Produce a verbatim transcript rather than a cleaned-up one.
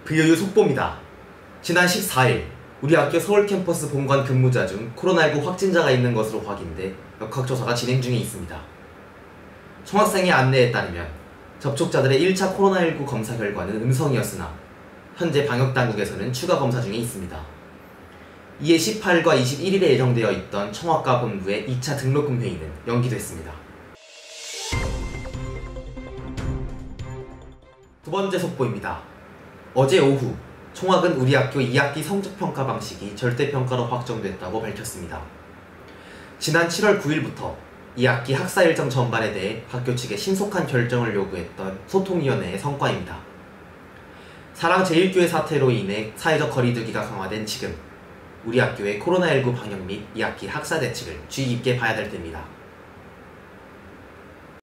그 이유 속보입니다. 지난 십사일 우리 학교 서울 캠퍼스 본관 근무자 중 코로나십구 확진자가 있는 것으로 확인돼 역학조사가 진행 중에 있습니다. 총학생의 안내에 따르면 접촉자들의 일 차 코로나십구 검사 결과는 음성이었으나 현재 방역당국에서는 추가 검사 중에 있습니다. 이에 십팔일과 이십일일에 예정되어 있던 청학과 본부의 이 차 등록금 회의는 연기됐습니다. 두 번째 속보입니다. 어제 오후 총학은 우리 학교 이 학기 성적평가 방식이 절대평가로 확정됐다고 밝혔습니다. 지난 칠월 구일부터 이 학기 학사 일정 전반에 대해 학교 측에 신속한 결정을 요구했던 소통위원회의 성과입니다. 사랑제일교회 사태로 인해 사회적 거리두기가 강화된 지금 우리 학교의 코로나십구 방역 및 이 학기 학사 대책을 주의 깊게 봐야 될 때입니다.